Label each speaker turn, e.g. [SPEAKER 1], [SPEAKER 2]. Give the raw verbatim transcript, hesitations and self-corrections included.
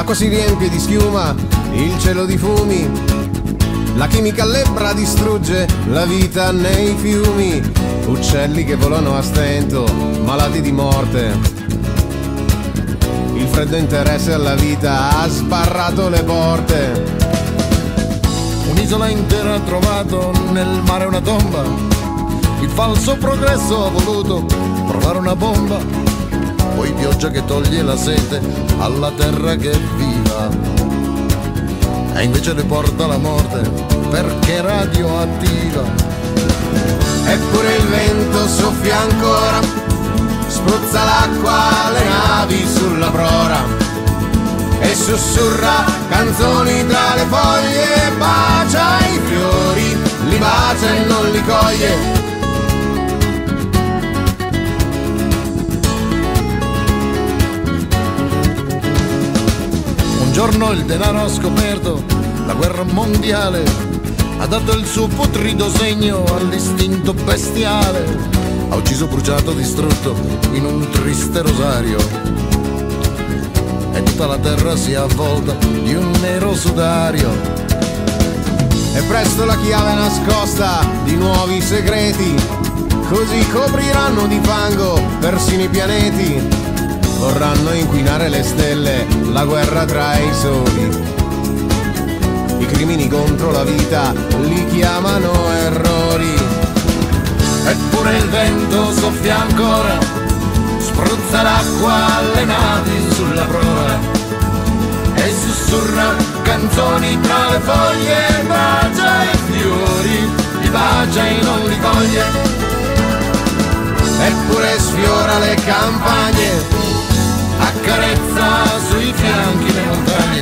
[SPEAKER 1] L'acqua si riempie di schiuma, il cielo di fumi, la chimica lebbra distrugge la vita nei fiumi, uccelli che volano a stento, malati di morte. Il freddo interesse alla vita ha sbarrato le porte.
[SPEAKER 2] Un'isola intera ha trovato nel mare una tomba, il falso progresso ha voluto provare una bomba, poi pioggia che toglie la sete alla terra che è viva e invece le porta la morte perché è radioattiva.
[SPEAKER 1] Eppure il vento soffia ancora, spruzza l'acqua alle navi sulla prora e sussurra canzoni tra le foglie, bacia i fiori, li bacia e non li coglie.
[SPEAKER 2] Un giorno il denaro ha scoperto la guerra mondiale, ha dato il suo putrido segno all'istinto bestiale, ha ucciso, bruciato, distrutto in un triste rosario, e tutta la terra si è avvolta di un nero sudario.
[SPEAKER 1] E presto la chiave nascosta di nuovi segreti, così copriranno di fango persino i pianeti. Vorranno inquinare le stelle, la guerra tra i soli. I crimini contro la vita li chiamano errori.
[SPEAKER 2] Eppure il vento soffia ancora, spruzza l'acqua alle navi sulla prora e sussurra canzoni tra le foglie, bacia i fiori, li bacia e non li coglie.
[SPEAKER 1] Eppure sfiora le campagne,
[SPEAKER 2] accarezza sui fianchi le montagne